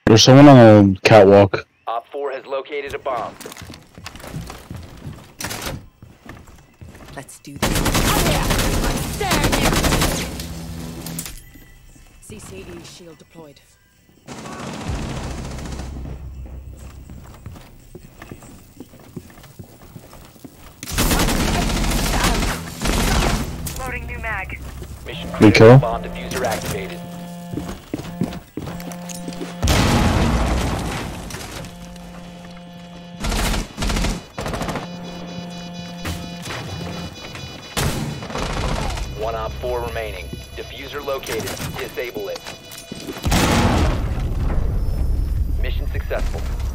There's someone on the catwalk. Op 4 has located a bomb. Let's do this. CCE shield deployed. Loading new mag. Mission We critical. kill? Bomb diffuser activated. One Op 4 remaining. Diffuser located. Disable it. Mission successful.